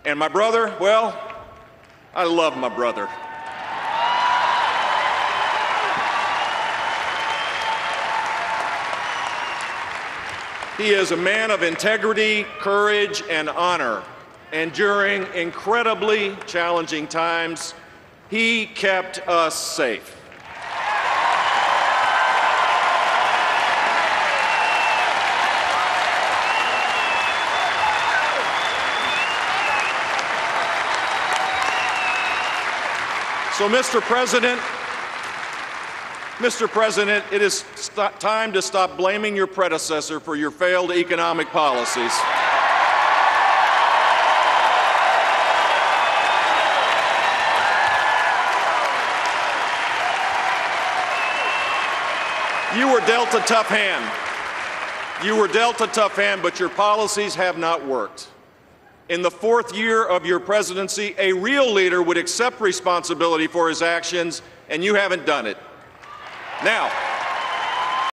And my brother, well, I love my brother. He is a man of integrity, courage, and honor. And during incredibly challenging times, he kept us safe. So, Mr. President, it is time to stop blaming your predecessor for your failed economic policies. You were dealt a tough hand. You were dealt a tough hand, but your policies have not worked. In the 4th year of your presidency, a real leader would accept responsibility for his actions, and you haven't done it. Now,